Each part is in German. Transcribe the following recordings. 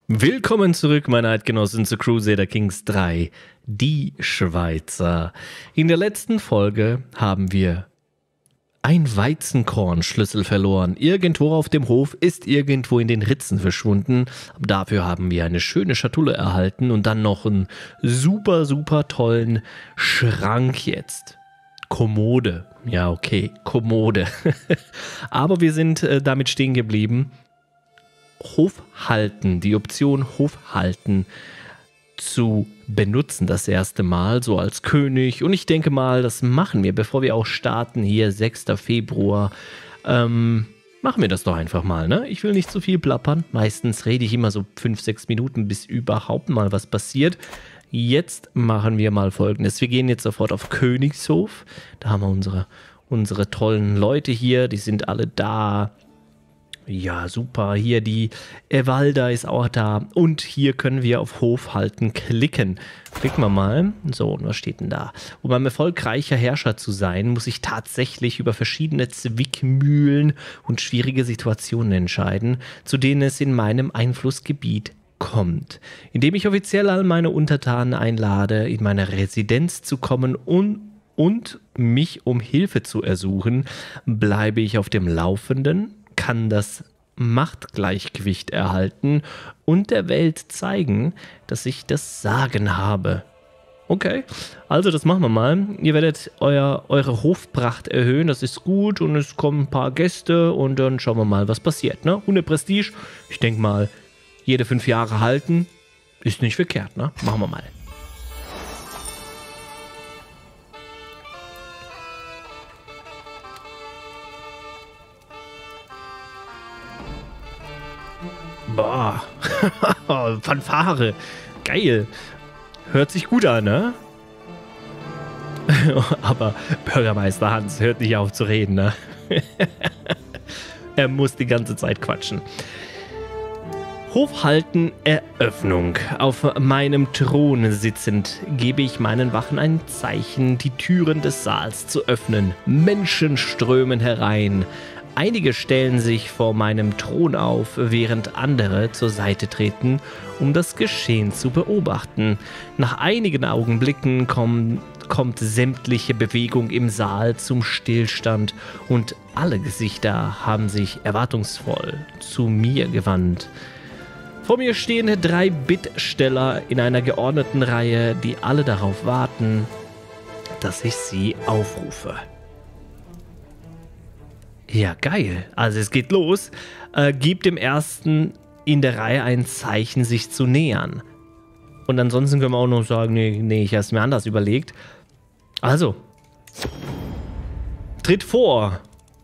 Willkommen zurück, meine Eidgenossen, zu Crusader Kings 3, die Schweizer. In der letzten Folge haben wir ein Weizenkornschlüssel verloren. Irgendwo auf dem Hof ist irgendwo in den Ritzen verschwunden. Dafür haben wir eine schöne Schatulle erhalten und dann noch einen super, super tollen Schrank jetzt. Kommode. Ja, okay, Kommode. Aber wir sind damit stehen geblieben. Hofhalten, die Option Hofhalten zu benutzen das erste Mal, so als König. Und ich denke mal, das machen wir, bevor wir auch starten, hier 6. Februar. Machen wir das doch einfach mal, ne? Ich will nicht zu viel plappern. Meistens rede ich immer so 5-6 Minuten, bis überhaupt mal was passiert. Jetzt machen wir mal Folgendes. Wir gehen jetzt sofort auf Königshof. Da haben wir unsere tollen Leute hier, die sind alle da. Ja, super. Hier die Evalda ist auch da. Und hier können wir auf Hofhalten klicken. Klicken wir mal. So, und was steht denn da? Um ein erfolgreicher Herrscher zu sein, muss ich tatsächlich über verschiedene Zwickmühlen und schwierige Situationen entscheiden, zu denen es in meinem Einflussgebiet kommt. Indem ich offiziell all meine Untertanen einlade, in meine Residenz zu kommen und mich um Hilfe zu ersuchen, bleibe ich auf dem Laufenden, kann das Machtgleichgewicht erhalten und der Welt zeigen, dass ich das Sagen habe. Okay, also das machen wir mal. Ihr werdet eure Hofpracht erhöhen, das ist gut und es kommen ein paar Gäste und dann schauen wir mal, was passiert. Ne? 100 Prestige, ich denke mal, jede 5 Jahre halten, ist nicht verkehrt, ne? Machen wir mal. Boah, Fanfare, geil. Hört sich gut an, ne? Aber Bürgermeister Hans hört nicht auf zu reden, ne? Er muss die ganze Zeit quatschen. Hofhalten Eröffnung. Auf meinem Thron sitzend gebe ich meinen Wachen ein Zeichen, die Türen des Saals zu öffnen. Menschen strömen herein. Einige stellen sich vor meinem Thron auf, während andere zur Seite treten, um das Geschehen zu beobachten. Nach einigen Augenblicken kommt sämtliche Bewegung im Saal zum Stillstand und alle Gesichter haben sich erwartungsvoll zu mir gewandt. Vor mir stehen 3 Bittsteller in einer geordneten Reihe, die alle darauf warten, dass ich sie aufrufe. Ja, geil. Also es geht los. Gebt dem Ersten in der Reihe ein Zeichen, sich zu nähern. Und ansonsten können wir auch noch sagen, nee, ich habe es mir anders überlegt. Also, tritt vor.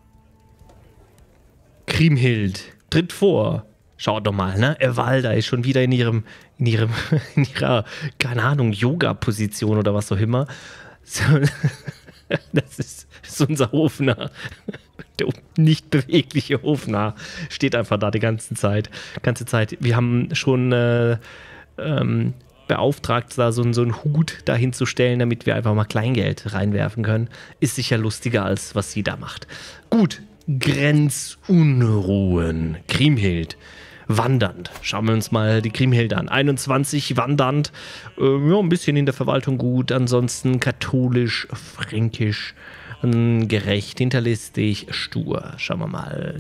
Kriemhild, tritt vor. Schaut doch mal, ne? Evalda ist schon wieder in ihrer, keine Ahnung, Yoga-Position oder was auch immer. So, das ist unser Hofnarr. Der nicht bewegliche Hofnarr steht einfach da die ganze Zeit. Wir haben schon beauftragt, da so einen Hut dahin zu stellen, damit wir einfach mal Kleingeld reinwerfen können. Ist sicher lustiger, als was sie da macht. Gut, Grenzunruhen. Kriemhild. Wandernd. Schauen wir uns mal die Kriemhild an. 21 wandernd. Ja, ein bisschen in der Verwaltung gut. Ansonsten katholisch, fränkisch, gerecht, hinterlistig, stur. Schauen wir mal.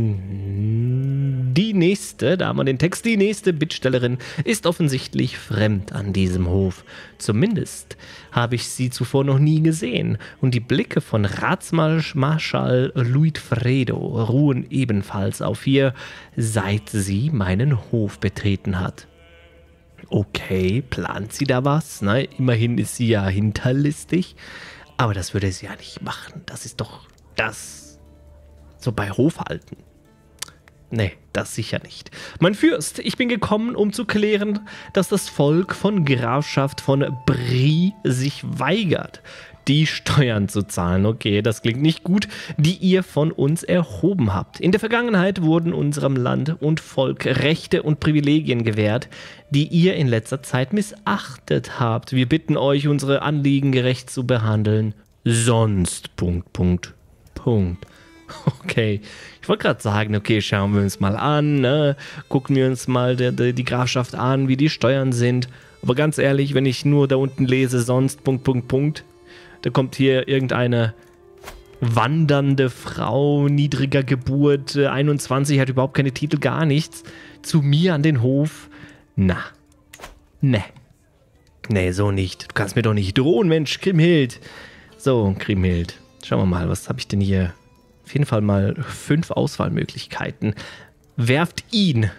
Die nächste, da haben wir den Text, die nächste Bittstellerin ist offensichtlich fremd an diesem Hof. Zumindest habe ich sie zuvor noch nie gesehen. Und die Blicke von Ratsmarschall Luitfredo ruhen ebenfalls auf ihr, seit sie meinen Hof betreten hat. Okay, plant sie da was? Ne? Immerhin ist sie ja hinterlistig. Aber das würde sie ja nicht machen. Das ist doch das. So bei Hofhalten. Nee, das sicher nicht. Mein Fürst, ich bin gekommen, um zu klären, dass das Volk von Grafschaft von Brie sich weigert, die Steuern zu zahlen. Okay, das klingt nicht gut, die ihr von uns erhoben habt. In der Vergangenheit wurden unserem Land und Volk Rechte und Privilegien gewährt, die ihr in letzter Zeit missachtet habt. Wir bitten euch, unsere Anliegen gerecht zu behandeln. Sonst... Okay, ich wollte gerade sagen, okay, schauen wir uns mal an, ne? Gucken wir uns mal die Grafschaft an, wie die Steuern sind. Aber ganz ehrlich, wenn ich nur da unten lese, sonst, Punkt, Punkt, Punkt, da kommt hier irgendeine wandernde Frau, niedriger Geburt, 21, hat überhaupt keine Titel, gar nichts, zu mir an den Hof. Na, ne. Nee, so nicht. Du kannst mir doch nicht drohen, Mensch, Kriemhild. So, Kriemhild. Schauen wir mal, was habe ich denn hier? Auf jeden Fall mal 5 Auswahlmöglichkeiten. Werft ihn.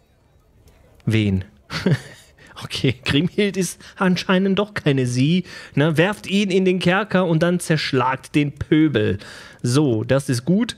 Wen? Okay, Kriemhild ist anscheinend doch keine sie. Ne? Werft ihn in den Kerker und dann zerschlagt den Pöbel. So, das ist gut.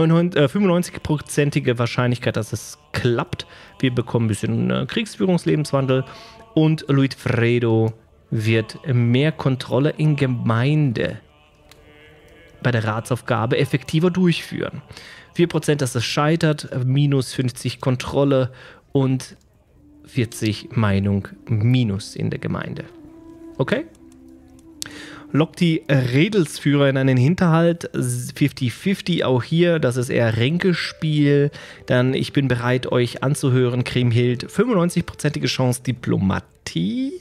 95%ige Wahrscheinlichkeit, dass es klappt. Wir bekommen ein bisschen Kriegsführungslebenswandel. Und Luitfredo wird mehr Kontrolle in Gemeinde bei der Ratsaufgabe effektiver durchführen. 4%, dass es scheitert, minus 50 Kontrolle und 40 Meinung minus in der Gemeinde. Okay? Lockt die Redelsführer in einen Hinterhalt, 50-50 auch hier, das ist eher Ränkespiel. Dann, ich bin bereit, euch anzuhören, Kriemhild, 95%ige Chance Diplomatie.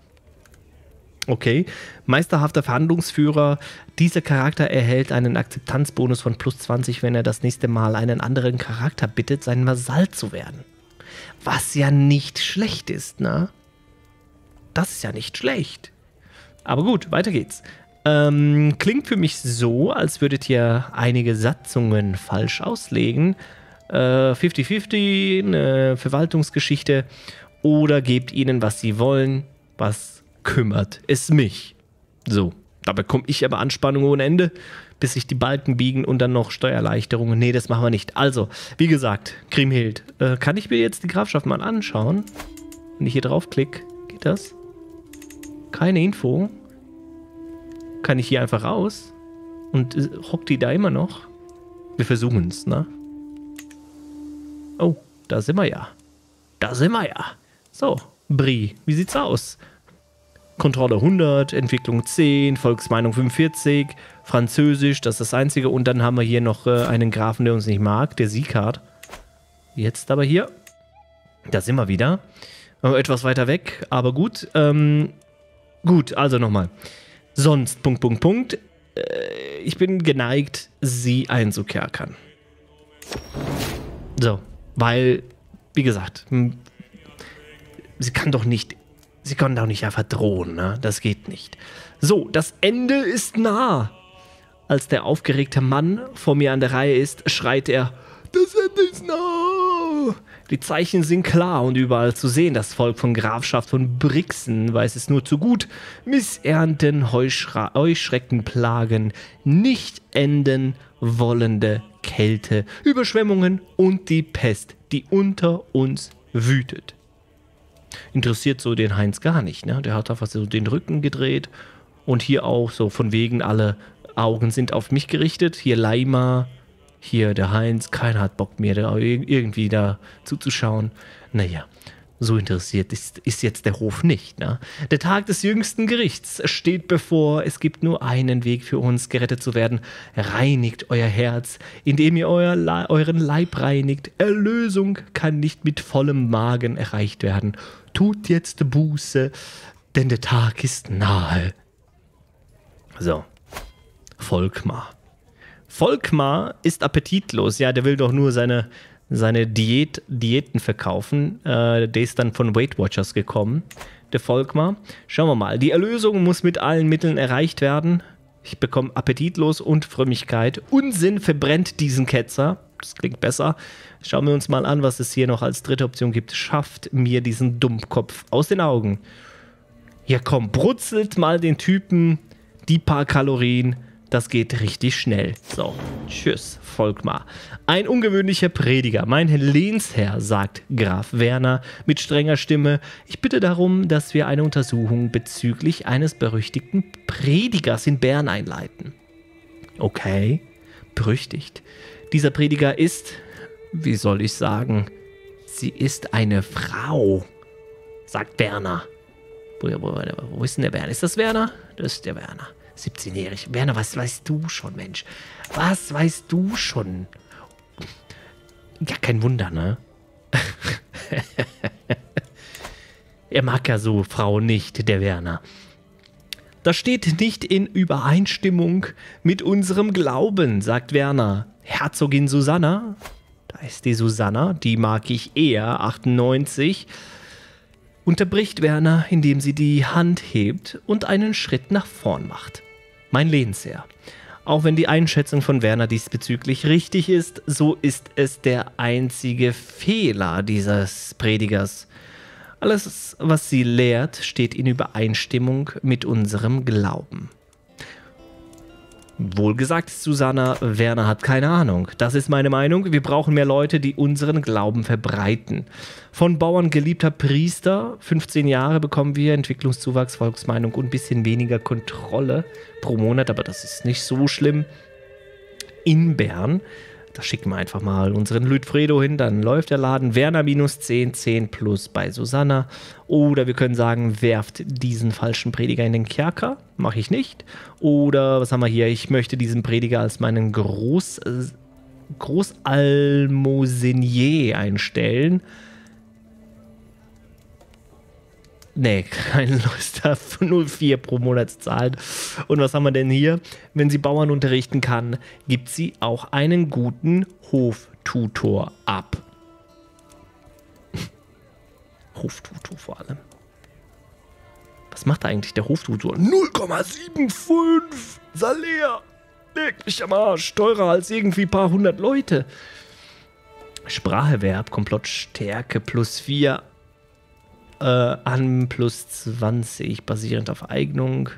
Okay, meisterhafter Verhandlungsführer. Dieser Charakter erhält einen Akzeptanzbonus von plus 20, wenn er das nächste Mal einen anderen Charakter bittet, sein Vasall zu werden. Was ja nicht schlecht ist, ne? Das ist ja nicht schlecht. Aber gut, weiter geht's. Klingt für mich so, als würdet ihr einige Satzungen falsch auslegen. 50-50, eine Verwaltungsgeschichte. Oder gebt ihnen, was sie wollen. Was kümmert es mich? So, da bekomme ich aber Anspannung ohne Ende, bis sich die Balken biegen und dann noch Steuererleichterungen. Nee, das machen wir nicht. Also, wie gesagt, Kriemhild, kann ich mir jetzt die Grafschaft mal anschauen? Wenn ich hier draufklicke, geht das? Keine Info. Kann ich hier einfach raus? Und hockt die da immer noch? Wir versuchen es, ne? Oh, da sind wir ja. Da sind wir ja. So, Brie, wie sieht's aus? Kontrolle 100, Entwicklung 10, Volksmeinung 45, Französisch, das ist das Einzige. Und dann haben wir hier noch einen Grafen, der uns nicht mag, der Sieghard. Jetzt aber hier. Da sind wir wieder. Etwas weiter weg, aber gut. Gut, also nochmal. Sonst, Punkt, Punkt, Punkt. Ich bin geneigt, sie einzukerkern. So, weil, wie gesagt, sie kann doch nicht einfach drohen, ne? Das geht nicht. So, das Ende ist nah. Als der aufgeregte Mann vor mir an der Reihe ist, schreit er, das Ende ist nah. Die Zeichen sind klar und überall zu sehen. Das Volk von Grafschaft von Brixen weiß es nur zu gut. Missernten, Heuschreckenplagen, nicht enden wollende Kälte, Überschwemmungen und die Pest, die unter uns wütet. Interessiert so den Heinz gar nicht, ne? Der hat einfach so den Rücken gedreht und hier auch so von wegen alle Augen sind auf mich gerichtet. Hier Leima, hier der Heinz, keiner hat Bock mehr da irgendwie da zuzuschauen. Naja, so interessiert ist jetzt der Hof nicht, ne? Der Tag des jüngsten Gerichts steht bevor. Es gibt nur einen Weg für uns, gerettet zu werden. Reinigt euer Herz, indem ihr euren Leib reinigt. Erlösung kann nicht mit vollem Magen erreicht werden. Tut jetzt Buße, denn der Tag ist nahe. So, Volkmar. Volkmar ist appetitlos. Ja, der will doch nur seine Diäten verkaufen. Der ist dann von Weight Watchers gekommen, der Volkmar. Schauen wir mal. Die Erlösung muss mit allen Mitteln erreicht werden. Ich bekomme appetitlos und Frömmigkeit. Unsinn verbrennt diesen Ketzer. Das klingt besser. Schauen wir uns mal an, was es hier noch als dritte Option gibt. Schafft mir diesen Dummkopf aus den Augen. Ja komm, brutzelt mal den Typen die paar Kalorien. Das geht richtig schnell. So, tschüss, Volkmar. Ein ungewöhnlicher Prediger, mein Lehnsherr, sagt Graf Werner mit strenger Stimme. Ich bitte darum, dass wir eine Untersuchung bezüglich eines berüchtigten Predigers in Bern einleiten. Okay, berüchtigt. Dieser Prediger ist, wie soll ich sagen, sie ist eine Frau, sagt Werner. Wo ist denn der Werner? Ist das Werner? Das ist der Werner. 17-jährig. Werner, was weißt du schon, Mensch? Was weißt du schon? Ja, kein Wunder, ne? Er mag ja so Frauen nicht, der Werner. Das steht nicht in Übereinstimmung mit unserem Glauben, sagt Werner. Herzogin Susanna, da ist die Susanna, die mag ich eher, 98, unterbricht Werner, indem sie die Hand hebt und einen Schritt nach vorn macht. Mein Lehnsherr. Auch wenn die Einschätzung von Werner diesbezüglich richtig ist, so ist es der einzige Fehler dieses Predigers. Alles, was sie lehrt, steht in Übereinstimmung mit unserem Glauben. Wohlgesagt, Susanna, Werner hat keine Ahnung. Das ist meine Meinung. Wir brauchen mehr Leute, die unseren Glauben verbreiten. Von Bauern geliebter Priester, 15 Jahre bekommen wir, Entwicklungszuwachs, Volksmeinung und ein bisschen weniger Kontrolle pro Monat, aber das ist nicht so schlimm. In Bern, da schicken wir einfach mal unseren Lütfredo hin, dann läuft der Laden. Werner -10, 10 plus bei Susanna. Oder wir können sagen, werft diesen falschen Prediger in den Kerker. Mache ich nicht. Oder was haben wir hier? Ich möchte diesen Prediger als meinen Großalmosenier einstellen. Nee, keine Lust auf 0,4 pro Monat zahlen. Und was haben wir denn hier? Wenn sie Bauern unterrichten kann, gibt sie auch einen guten Hoftutor ab. Hoftutor vor allem. Was macht eigentlich der Hoftutor? 0,75 Salär. Leg mich am Arsch. Teurer als irgendwie ein paar hundert Leute. Spracherwerb, Komplottstärke +4. An +20, basierend auf Eignung.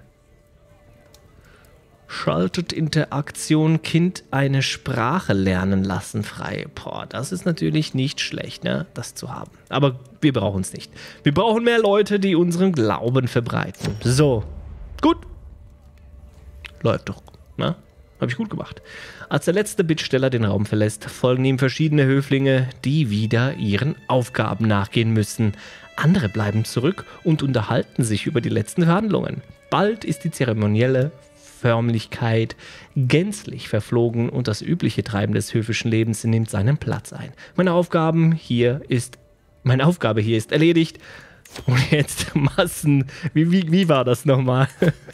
Schaltet Interaktion, Kind eine Sprache lernen lassen frei. Boah, das ist natürlich nicht schlecht, ne, das zu haben. Aber wir brauchen es nicht. Wir brauchen mehr Leute, die unseren Glauben verbreiten. So, gut. Läuft doch, ne? Habe ich gut gemacht. Als der letzte Bittsteller den Raum verlässt, folgen ihm verschiedene Höflinge, die wieder ihren Aufgaben nachgehen müssen. Andere bleiben zurück und unterhalten sich über die letzten Verhandlungen. Bald ist die zeremonielle Förmlichkeit gänzlich verflogen und das übliche Treiben des höfischen Lebens nimmt seinen Platz ein. Meine Aufgabe hier ist erledigt. Und jetzt Massen. Wie war das nochmal?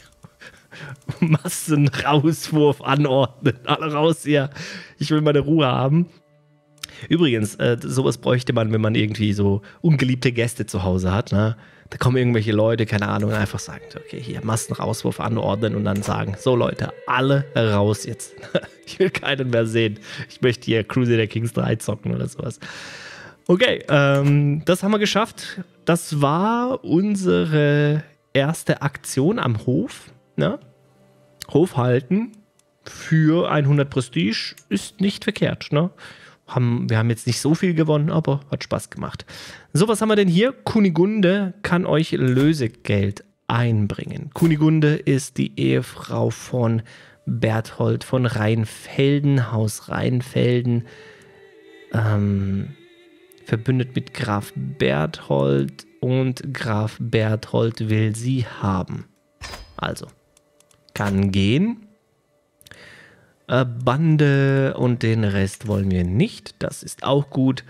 Massenrauswurf anordnen. Alle raus hier. Ich will meine Ruhe haben. Übrigens, sowas bräuchte man, wenn man irgendwie so ungeliebte Gäste zu Hause hat. Ne? Da kommen irgendwelche Leute, keine Ahnung, einfach sagen, okay, hier Massenrauswurf anordnen und dann sagen, so Leute, alle raus jetzt. Ich will keinen mehr sehen. Ich möchte hier Crusader Kings 3 zocken oder sowas. Okay, das haben wir geschafft. Das war unsere erste Aktion am Hof. Ne? Hof halten für 100 Prestige ist nicht verkehrt. Ne? Wir haben jetzt nicht so viel gewonnen, aber hat Spaß gemacht. So, was haben wir denn hier? Kunigunde kann euch Lösegeld einbringen. Kunigunde ist die Ehefrau von Berthold von Rheinfelden, Haus Rheinfelden, verbündet mit Graf Berthold und Graf Berthold will sie haben. Also, kann gehen. Bande und den Rest wollen wir nicht. Das ist auch gut.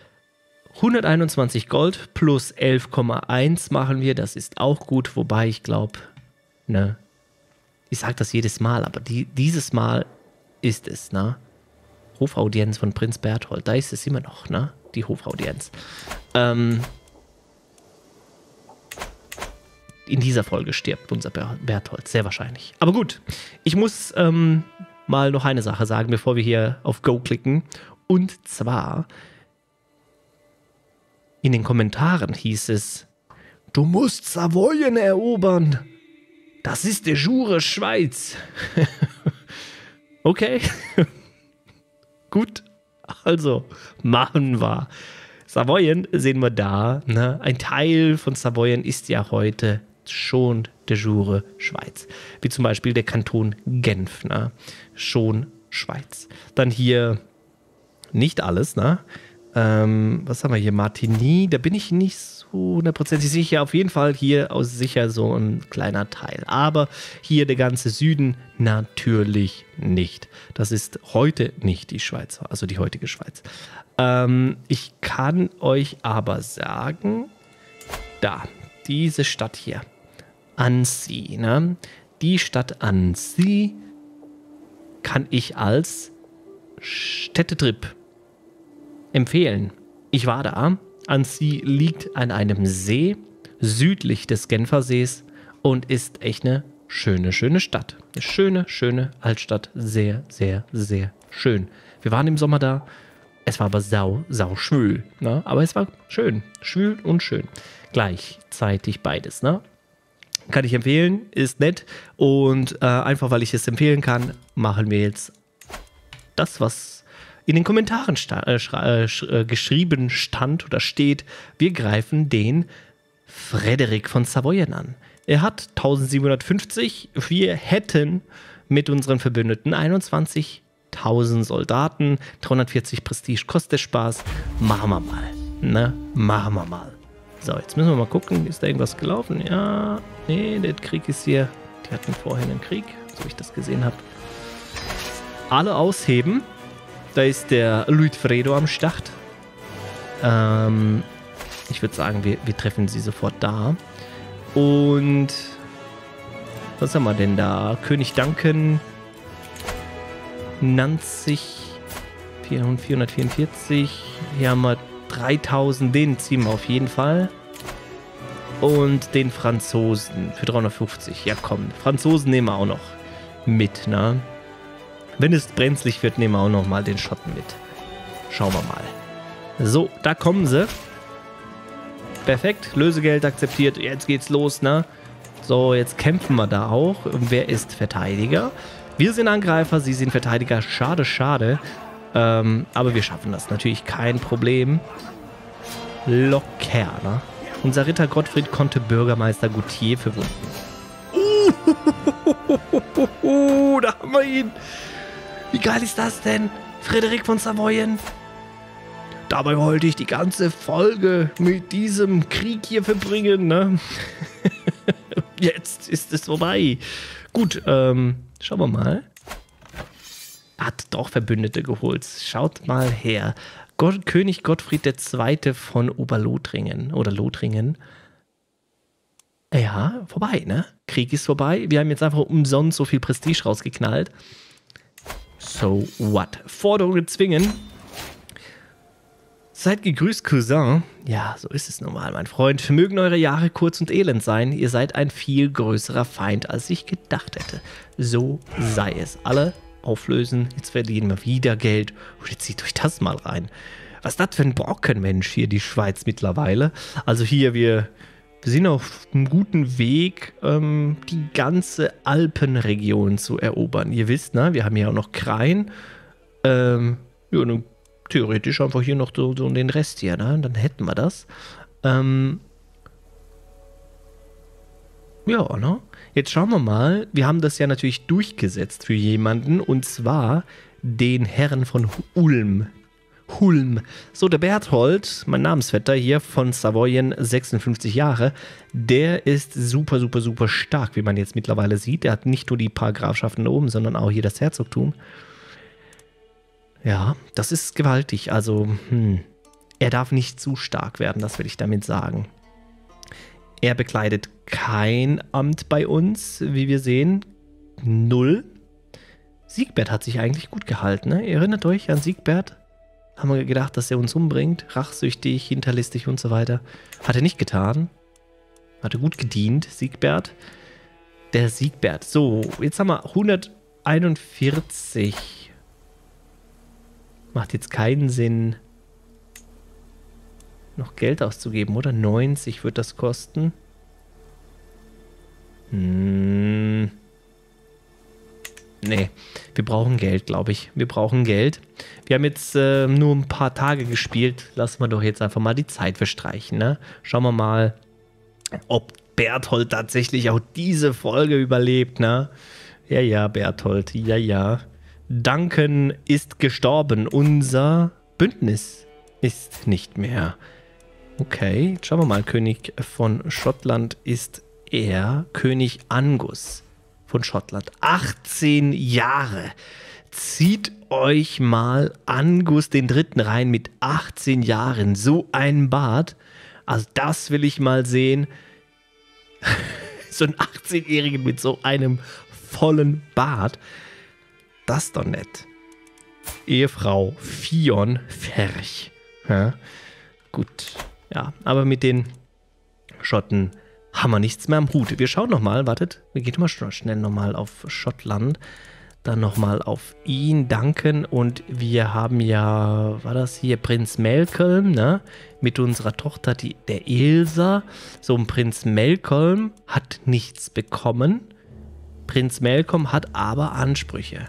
121 Gold plus 11,1 machen wir. Das ist auch gut. Wobei ich glaube, ne, ich sage das jedes Mal, aber dieses Mal ist es, ne? Hofaudienz von Prinz Berthold. Da ist es immer noch, ne? Die Hofaudienz. In dieser Folge stirbt unser Berthold. Sehr wahrscheinlich. Aber gut, ich muss mal noch eine Sache sagen, bevor wir hier auf Go klicken. Und zwar, in den Kommentaren hieß es, du musst Savoyen erobern. Das ist de jure Schweiz. Okay. Gut. Also, machen wir. Savoyen sehen wir da. Ne? Ein Teil von Savoyen ist ja heute schon de jure Schweiz. Wie zum Beispiel der Kanton Genf. Ne? Schon Schweiz. Dann hier nicht alles. Ne? Was haben wir hier? Martigny, da bin ich nicht so hundertprozentig sicher. Auf jeden Fall hier aus sicher so ein kleiner Teil. Aber hier der ganze Süden natürlich nicht. Das ist heute nicht die Schweiz, also die heutige Schweiz. Ich kann euch aber sagen, da, diese Stadt hier, Annecy, ne? Die Stadt Annecy kann ich als Städtetrip empfehlen. Ich war da. Annecy liegt an einem See südlich des Genfersees und ist echt eine schöne, schöne Stadt. Eine schöne, schöne Altstadt. Sehr, sehr, sehr schön. Wir waren im Sommer da. Es war aber sau schwül. Ne? Aber es war schön. Schwül und schön. Gleichzeitig beides. Ne? Kann ich empfehlen. Ist nett. Und einfach, weil ich es empfehlen kann, machen wir jetzt das, was in den Kommentaren geschrieben stand oder steht. Wir greifen den Frederik von Savoyen an. Er hat 1750. Wir hätten mit unseren Verbündeten 21.000 Soldaten, 340 Prestige, kostet Spaß. Machen wir mal. Ne? Machen wir mal. So, jetzt müssen wir mal gucken. Ist da irgendwas gelaufen? Ja, nee, der Krieg ist hier. Die hatten vorhin einen Krieg, so wie ich das gesehen habe. Alle ausheben. Da ist der Luitfredo am Start. Ich würde sagen, wir treffen sie sofort da. Und was haben wir denn da? König Duncan, Nanzig, 444. Hier haben wir 3000, den ziehen wir auf jeden Fall. Und den Franzosen für 350. Ja komm, Franzosen nehmen wir auch noch mit, ne? Wenn es brenzlig wird, nehmen wir auch noch mal den Schotten mit. Schauen wir mal. So, da kommen sie. Perfekt, Lösegeld akzeptiert. Jetzt geht's los, ne? So, jetzt kämpfen wir da auch. Wer ist Verteidiger? Wir sind Angreifer, sie sind Verteidiger. Schade, schade. Aber wir schaffen das. Natürlich kein Problem. Locker, ne? Unser Ritter Gottfried konnte Bürgermeister Gautier verwunden. Da haben wir ihn. Wie geil ist das denn? Frederik von Savoyen. Dabei wollte ich die ganze Folge mit diesem Krieg hier verbringen, ne? Jetzt ist es vorbei. Gut, schauen wir mal. Hat doch Verbündete geholt. Schaut mal her. König Gottfried II. Von Oberlothringen. Oder Lothringen. Ja, vorbei, ne? Krieg ist vorbei. Wir haben jetzt einfach umsonst so viel Prestige rausgeknallt. So what? Forderungen zwingen. Seid gegrüßt, Cousin. Ja, so ist es normal, mein Freund. Mögen eure Jahre kurz und elend sein. Ihr seid ein viel größerer Feind, als ich gedacht hätte. So sei es. Alle auflösen. Jetzt verdienen wir wieder Geld. Und jetzt zieht euch das mal rein. Was ist das für ein Borkenmensch hier, die Schweiz mittlerweile? Also hier, wir sind auf einem guten Weg, die ganze Alpenregion zu erobern. Ihr wisst, ne, wir haben hier auch noch Krain. Ja, theoretisch einfach hier noch so den Rest hier, ne? Dann hätten wir das. Ja, ne? Jetzt schauen wir mal. Wir haben das ja natürlich durchgesetzt für jemanden, und zwar den Herren von Ulm. So, der Berthold, mein Namensvetter hier von Savoyen, 56 Jahre, der ist super, super, super stark, wie man jetzt mittlerweile sieht. Der hat nicht nur die paar Grafschaften oben, sondern auch hier das Herzogtum. Ja, das ist gewaltig. Also, er darf nicht zu stark werden, das will ich damit sagen. Er bekleidet kein Amt bei uns, wie wir sehen. 0. Siegbert hat sich eigentlich gut gehalten, ne? Ihr erinnert euch an Siegbert? Haben wir gedacht, dass er uns umbringt. Rachsüchtig, hinterlistig und so weiter. Hat er nicht getan. Hat er gut gedient, Siegbert. Der Siegbert. So, jetzt haben wir 141. Macht jetzt keinen Sinn, noch Geld auszugeben, oder? 90 wird das kosten. Nee, wir brauchen Geld, glaube ich. Wir brauchen Geld. Wir haben jetzt nur ein paar Tage gespielt. Lassen wir doch jetzt einfach mal die Zeit verstreichen, ne? Schauen wir mal, ob Berthold tatsächlich auch diese Folge überlebt, ne? Ja, ja, Berthold, ja, ja. Duncan ist gestorben. Unser Bündnis ist nicht mehr. Okay, schauen wir mal. König von Schottland ist er. König Angus von Schottland. 18 Jahre. Zieht euch mal Angus den Dritten rein mit 18 Jahren. So ein Bart. Also das will ich mal sehen. So ein 18-Jährigen mit so einem vollen Bart. Das ist doch nett. Ehefrau Fionn Ferch. Ja, gut. Ja, aber mit den Schotten haben wir nichts mehr am Hut. Wir schauen nochmal, wartet, wir gehen mal schnell nochmal auf Schottland, dann nochmal auf ihn, Duncan, und wir haben ja, war das hier, Prinz Malcolm, ne? Mit unserer Tochter, der Ilsa. So ein Prinz Malcolm hat nichts bekommen. Prinz Malcolm hat aber Ansprüche.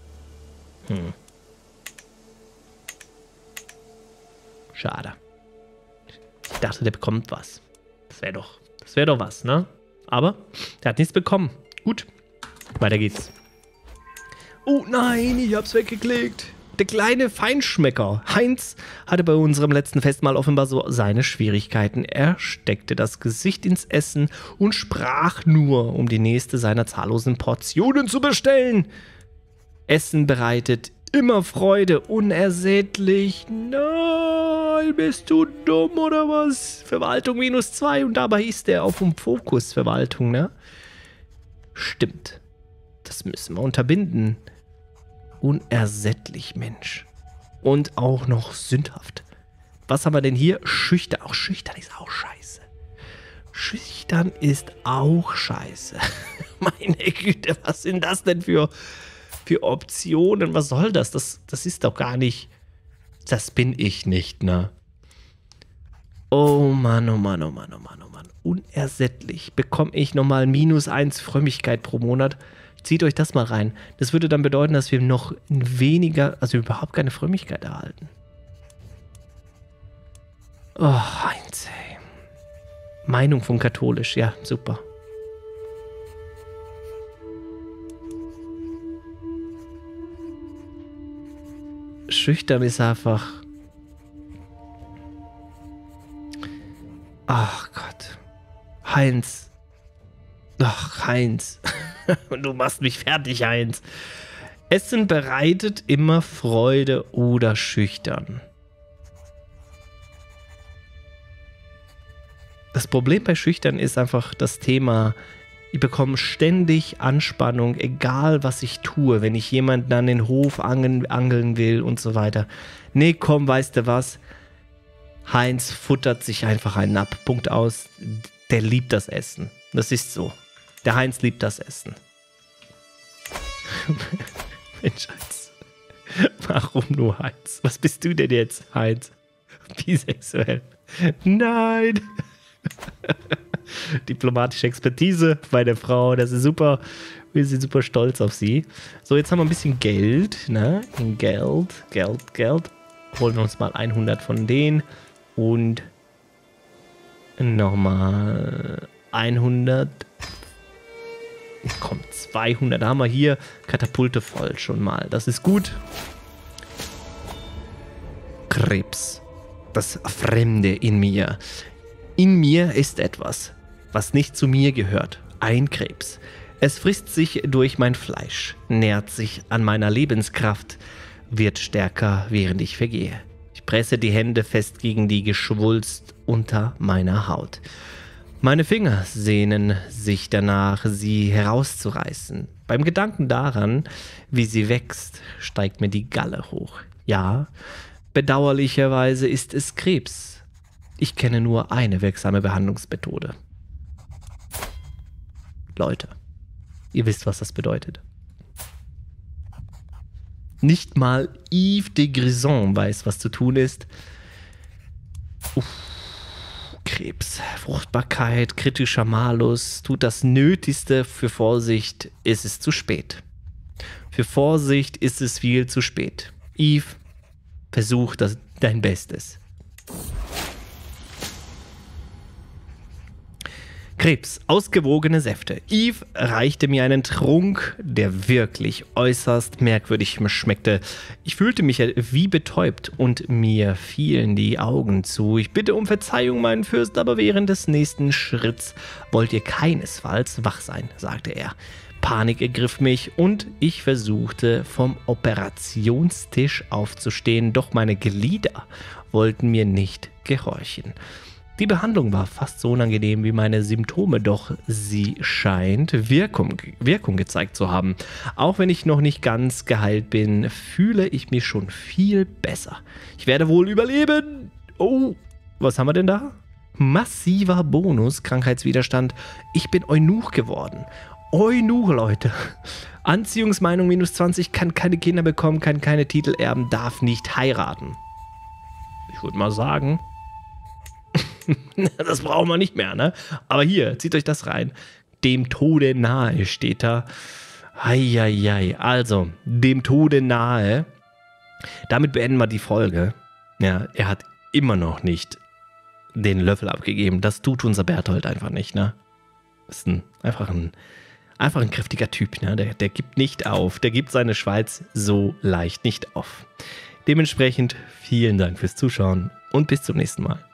Schade. Ich dachte, der bekommt was. Das wäre doch was, ne? Aber der hat nichts bekommen. Gut, weiter geht's. Oh nein, ich hab's weggeklickt. Der kleine Feinschmecker Heinz hatte bei unserem letzten Festmahl offenbar so seine Schwierigkeiten. Er steckte das Gesicht ins Essen und sprach nur, um die nächste seiner zahllosen Portionen zu bestellen. Essen bereitet immer Freude, unersättlich. Nein, bist du dumm oder was? Verwaltung -2 und dabei ist er auf dem Fokus Verwaltung, ne? Stimmt. Das müssen wir unterbinden. Unersättlich, Mensch. Und auch noch sündhaft. Was haben wir denn hier? Schüchtern. Auch schüchtern ist auch scheiße. Schüchtern ist auch scheiße. Meine Güte, was sind das denn für Optionen? Was soll das? Das ist doch gar nicht... Das bin ich nicht, ne? Oh Mann, oh Mann, oh Mann, oh Mann, oh Mann. Unersättlich. Bekomme ich nochmal -1 Frömmigkeit pro Monat? Zieht euch das mal rein. Das würde dann bedeuten, dass wir noch weniger, also überhaupt keine Frömmigkeit erhalten. Oh, Heinz, ey. Meinung von katholisch, ja, super. Schüchtern ist einfach... Ach Gott. Heinz. Ach, Heinz. Du machst mich fertig, Heinz. Essen bereitet immer Freude oder schüchtern. Das Problem bei schüchtern ist einfach das Thema, ich bekomme ständig Anspannung, egal was ich tue, wenn ich jemanden an den Hof angeln will und so weiter. Nee, komm, weißt du was? Heinz futtert sich einfach einen ab. Punkt aus. Der liebt das Essen. Das ist so. Der Heinz liebt das Essen. Mensch, Heinz. Warum nur Heinz? Was bist du denn jetzt, Heinz? Bisexuell? Nein. Diplomatische Expertise bei der Frau, das ist super. Wir sind super stolz auf sie. So, jetzt haben wir ein bisschen Geld, ne? Geld. Holen wir uns mal 100 von denen und nochmal 100. Komm, 200. Da haben wir hier Katapulte voll schon mal. Das ist gut. Krebs. Das Fremde in mir. In mir ist etwas, was nicht zu mir gehört. Ein Krebs. Es frisst sich durch mein Fleisch, nährt sich an meiner Lebenskraft, wird stärker, während ich vergehe. Ich presse die Hände fest gegen die Geschwulst unter meiner Haut. Meine Finger sehnen sich danach, sie herauszureißen. Beim Gedanken daran, wie sie wächst, steigt mir die Galle hoch. Ja, bedauerlicherweise ist es Krebs. Ich kenne nur eine wirksame Behandlungsmethode. Leute, ihr wisst, was das bedeutet. Nicht mal Yves de Grison weiß, was zu tun ist. Krebs, Fruchtbarkeit, kritischer Malus, tut das Nötigste für Vorsicht, ist es zu spät. Für Vorsicht ist es viel zu spät. Yves, versuch dein Bestes. Krebs, ausgewogene Säfte. Eve reichte mir einen Trunk, der wirklich äußerst merkwürdig schmeckte. Ich fühlte mich wie betäubt und mir fielen die Augen zu. Ich bitte um Verzeihung, mein Fürst, aber während des nächsten Schritts wollt ihr keinesfalls wach sein, sagte er. Panik ergriff mich und ich versuchte vom Operationstisch aufzustehen, doch meine Glieder wollten mir nicht gehorchen. Die Behandlung war fast so unangenehm wie meine Symptome, doch sie scheint Wirkung gezeigt zu haben. Auch wenn ich noch nicht ganz geheilt bin, fühle ich mich schon viel besser. Ich werde wohl überleben. Oh, was haben wir denn da? Massiver Bonus, Krankheitswiderstand. Ich bin Eunuch geworden. Eunuch, Leute. Anziehungsmeinung -20, kann keine Kinder bekommen, kann keine Titel erben, darf nicht heiraten. Ich würde mal sagen, das brauchen wir nicht mehr, ne? Aber hier, zieht euch das rein. Dem Tode nahe steht da. Eieiei. Also, dem Tode nahe. Damit beenden wir die Folge. Ja, er hat immer noch nicht den Löffel abgegeben. Das tut unser Berthold einfach nicht, ne? Ist einfach ein kräftiger Typ, ne? Der gibt nicht auf. Der gibt seine Schweiz so leicht nicht auf. Dementsprechend vielen Dank fürs Zuschauen und bis zum nächsten Mal.